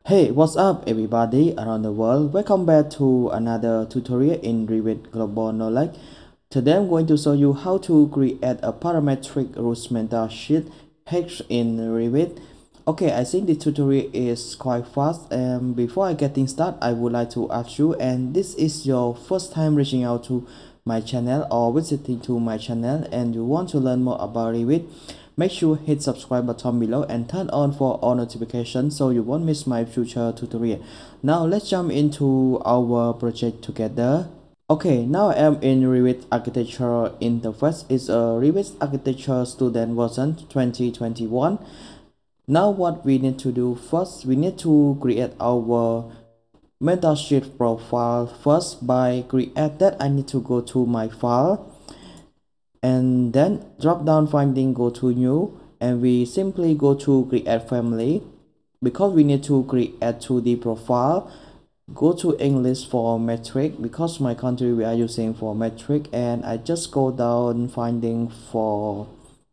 Hey, what's up everybody around the world? Welcome back to another tutorial in Revit Global Knowledge. Today I'm going to show you how to create a parametric roof metal sheet page in Revit. Okay, I think the tutorial is quite fast, and before I getting started, I would like to ask you, and this is your first time reaching out to my channel or visiting to my channel and you want to learn more about Revit, make sure hit subscribe button below and turn on for all notifications so you won't miss my future tutorial. Now let's jump into our project together. Okay, now I am in Revit Architecture Interface. It's a Revit Architecture Student version 2021. Now what we need to do first, we need to create our metal sheet profile first. By create that, I need to go to my file and then drop down finding, go to new, and we simply go to create family. Because we need to create 2D profile, go to English for metric, because my country we are using for metric, and I just go down finding for,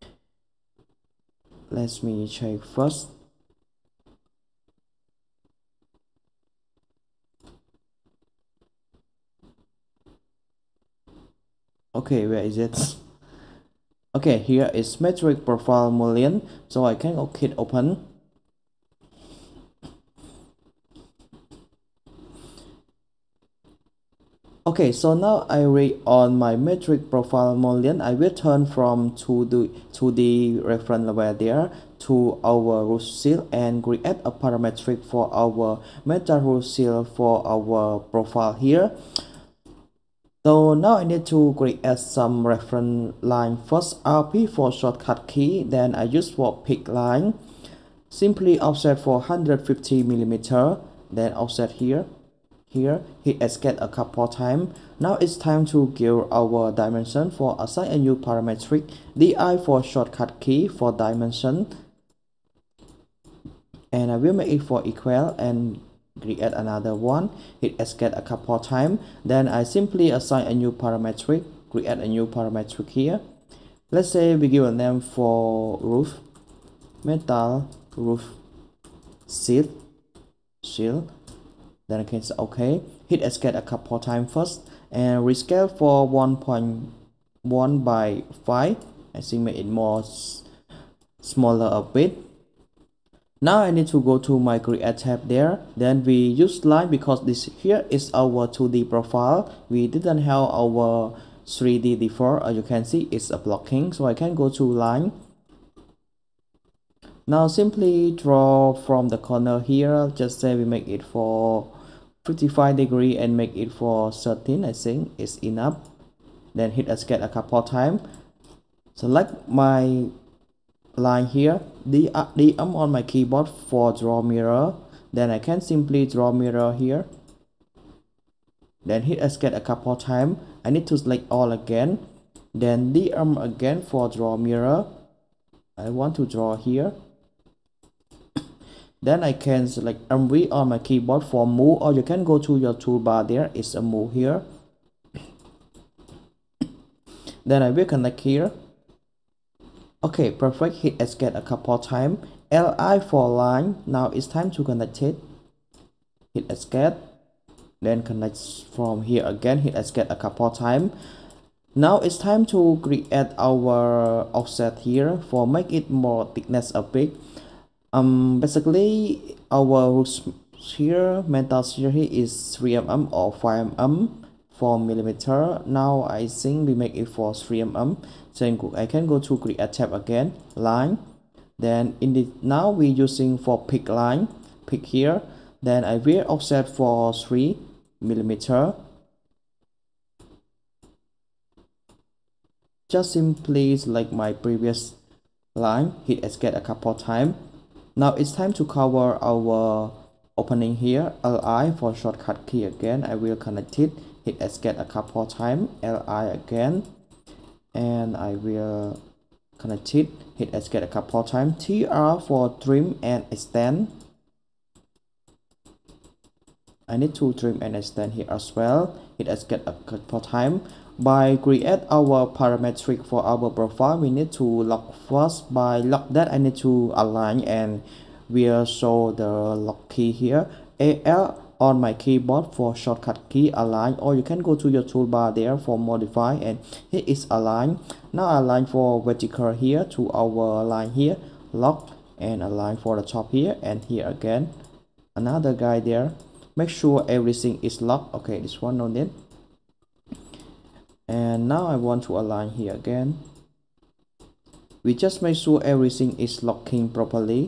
let me check first. Okay, where is it? Okay, here is metric profile mullion, so I can hit open. Okay, so now I read on my metric profile mullion. I will turn from to the reference level there to our roof seal and create a parametric for our metal roof seal for our profile here. So now I need to create some reference line first. RP for shortcut key, then I use for pick line. Simply offset for 150 millimeter, then offset here, hit escape a couple times. Now it's time to give our dimension for assign a new parametric. DI for shortcut key for dimension, and I will make it for equal and create another one, hit escape a couple times. Then I simply assign a new parametric, create a new parametric here. Let's say we give a name for roof, metal roof sheet, then I can say okay, hit escape a couple times first and rescale for 1.1 by 5. I think make it more smaller a bit. Now I need to go to my create tab there, then we use line because this here is our 2D profile. We didn't have our 3D before. As you can see, it's a blocking, so I can go to line. Now simply draw from the corner here, just say we make it for 55 degree and make it for 13. I think it's enough. Then hit escape a couple times, select my line here, the on my keyboard for draw mirror, then I can simply draw mirror here, then hit escape a couple times. I need to select all again, then again for draw mirror. I want to draw here, then I can select MV on my keyboard for move, or you can go to your toolbar, there is a move here. Then I will connect here. Okay, perfect, hit escape a couple times. LI for line, now it's time to connect it, hit escape, then connect from here again, hit escape a couple times. Now it's time to create our offset here for make it more thickness a bit. Basically our roof here, metal shear here is 3 mm or 5 mm for millimeter. Now I think we make it for 3 mm. So I can go to create tab again, line, then in the now we using for pick line, pick here, then I will offset for 3 millimeter. Just simply like my previous line, hit escape a couple times. Now it's time to cover our opening here, LI for shortcut key again. I will connect it, hit escape a couple times, LI again, and I will connect it, hit escape a couple times, TR for trim and extend. I need to trim and extend here as well, hit escape a couple times. By create our parametric for our profile, we need to lock first. By lock that, I need to align and will show the lock key here. AL on my keyboard for shortcut key align, or you can go to your toolbar there for modify and here is align. Now align for vertical here to our line here, lock, and align for the top here and here again. Another guy there. Make sure everything is locked. Okay, this one no need. And now I want to align here again. We just make sure everything is locking properly.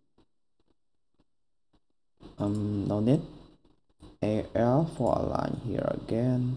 No need. AL for align here again.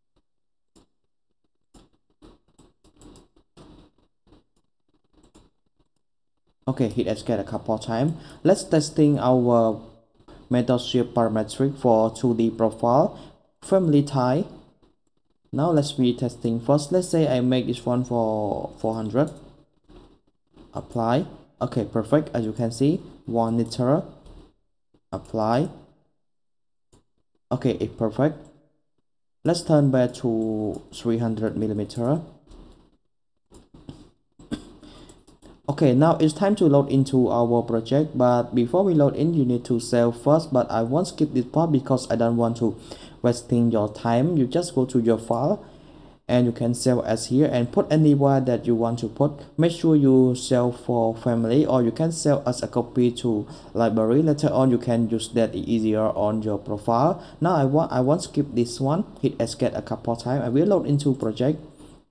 Okay, hit escape a couple times. Let's testing our metal shape parametric for 2D profile. Family type. Now let's be testing first. Let's say I make this one for 400. Apply. Okay, perfect. As you can see, 1 liter. Apply. Okay, it's perfect. Let's turn back to 300 millimeter. Okay, now it's time to load into our project, but before we load in, you need to save first, but I won't skip this part because I don't want to wasting your time. You just go to your file and you can save as here and put anywhere that you want to put. Make sure you save for family, or you can save as a copy to library. Later on you can use that easier on your profile. Now I won't skip this one. Hit escape a couple times. I will load into project.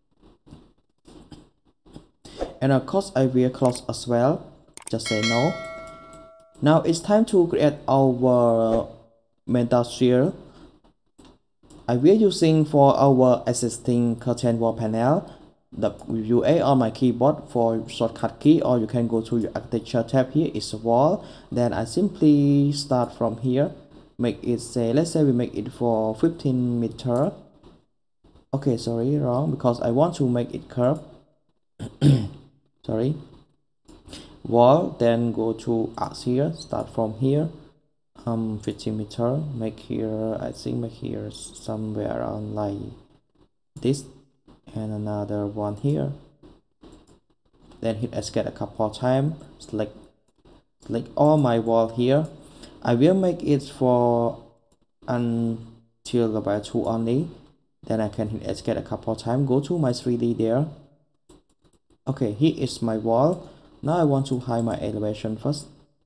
And of course I will close as well. Just say no. Now it's time to create our metal sphere. I will using for our existing curtain wall panel the UA on my keyboard for shortcut key, or you can go to your architecture tab. Here is a wall. Then I simply start from here, make it say, let's say we make it for 15 meter. Okay, sorry, wrong, because I want to make it curve. Sorry, wall, then go to arcs here, start from here, 15 meter, make here, I think make here somewhere around like this, and another one here. Then hit escape a couple times, select all my wall here. I will make it for until about 2 only. Then I can hit escape a couple times, go to my 3D there. Okay, here is my wall. Now I want to hide my elevation first.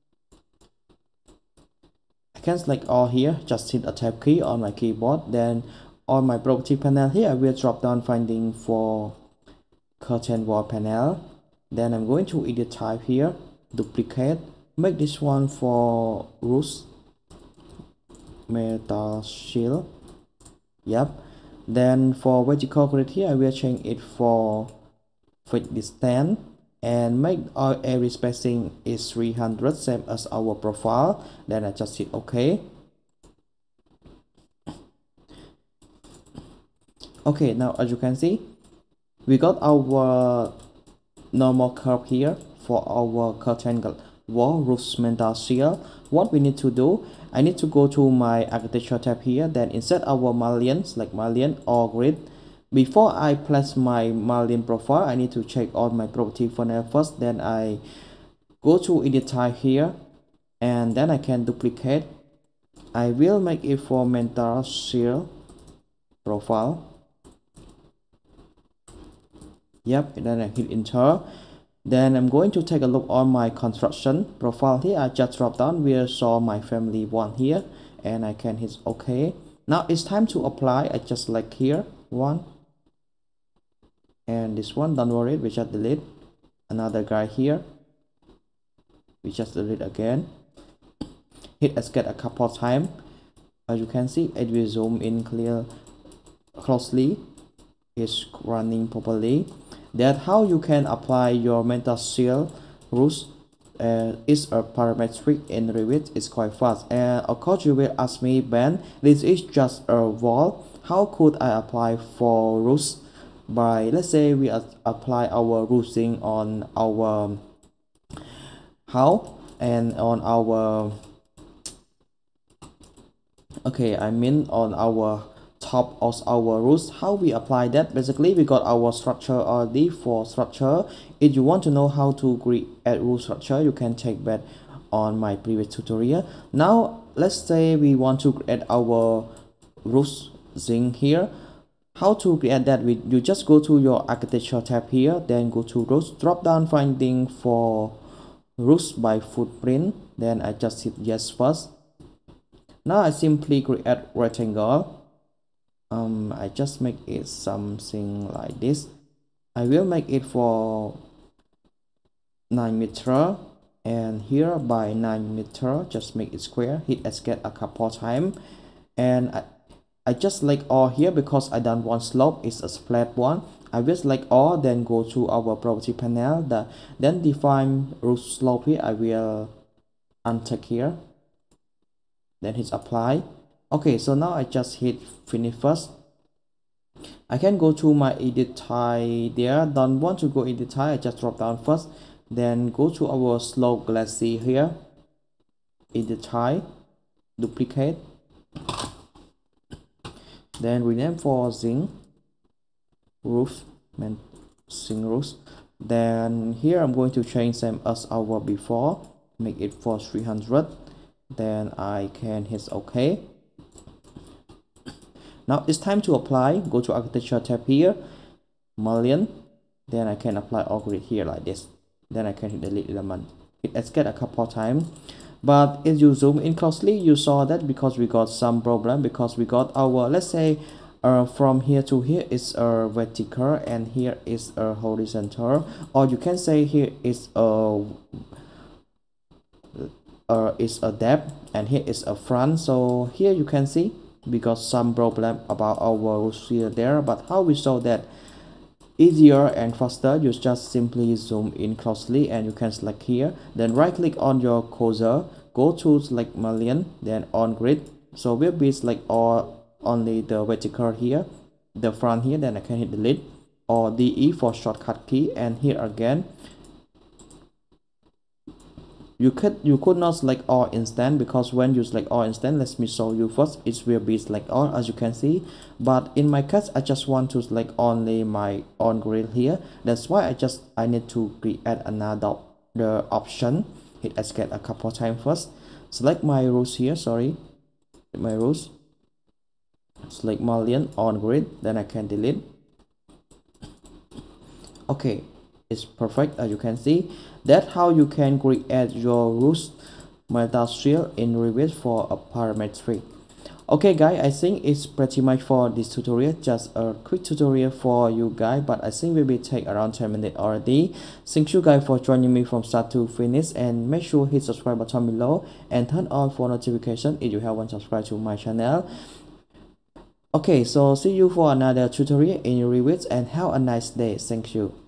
I can select all here, just hit a tab key on my keyboard. Then on my property panel here, I will drop down finding for curtain wall panel. Then I'm going to edit type here, duplicate, make this one for roof, metal shield. Yep. Then for vertical grid here, I will change it for fit distance and make our area spacing is 300, same as our profile. Then I just hit OK. Okay, now as you can see, we got our normal curve here for our curtain wall roof metal shield. What we need to do, I need to go to my architecture tab here, then insert our mullion, select mullion or grid. Before I place my mullion profile, I need to check on my property funnel first. Then I go to edit type here, and then I can duplicate. I will make it for metal shield profile. Yep, and then I hit enter. Then I'm going to take a look on my construction profile here. I just drop down, we'll show my family one here, and I can hit OK. Now it's time to apply. I just select here one, and this one, don't worry, we just delete. Another guy here, we just delete again. Hit escape a couple of times. As you can see, it will zoom in closely. It's running properly. That's how you can apply your metal shield rules. It's a parametric in Revit. It's quite fast. And of course you will ask me, Ben, this is just a wall, how could I apply for roofs? By, let's say we apply our roofing on our house and on our, okay, I mean on our top of our roofs. How we apply that? Basically we got our structure already. For structure, if you want to know how to create roof structure, you can check back on my previous tutorial. Now let's say we want to create our roof zinc here. How to create that? You just go to your architecture tab here, then go to roofs, drop down finding for roofs by footprint, then I just hit yes first. Now I simply create rectangle. I just make it something like this. I will make it for 9 meter, and here by 9 meter, just make it square, hit escape a couple times, and I just select all here because I don't want slope, it's a flat one. I will select all, then go to our property panel, then define roof slope here. I will uncheck here, then hit apply. Okay, so now I just hit finish first. I can go to my edit tile there. Don't want to go edit tile, I just drop down first, then go to our slope glacis here, edit tile, duplicate, then rename for zinc roof, zinc roofs. Then here I'm going to change same as our before, make it for 300, then I can hit OK. Now it's time to apply. Go to architecture tab here, million, then I can apply all grid here like this, then I can hit delete element, hit escape a couple times. But if you zoom in closely, you saw that because we got some problem, because we got our, let's say from here to here is a vertical and here is a horizontal, or you can say here is a depth and here is a front. So here you can see we got some problem about our roof here there. But how we solve that easier and faster? You just simply zoom in closely and you can select here, then right click on your cursor, go to select million, then on grid. So we'll be select all only the vertical here, the front here, then I can hit delete or DE for shortcut key. And here again you could not select all instant, because when you select all instant, let me show you first, it will be select all as you can see. But in my case I just want to select only my on grid here, that's why I need to create another option, hit escape a couple times first, select my rules here, sorry, my rules, select million on grid, then I can delete. Okay, it's perfect. As you can see, that's how you can create your roof material in Revit for a parametric. Okay guys, I think it's pretty much for this tutorial, just a quick tutorial for you guys, but I think we will take around 10 minutes already. Thank you guys for joining me from start to finish, and make sure hit subscribe button below and turn on for notification if you haven't subscribed to my channel. Okay, so see you for another tutorial in Revit and have a nice day. Thank you.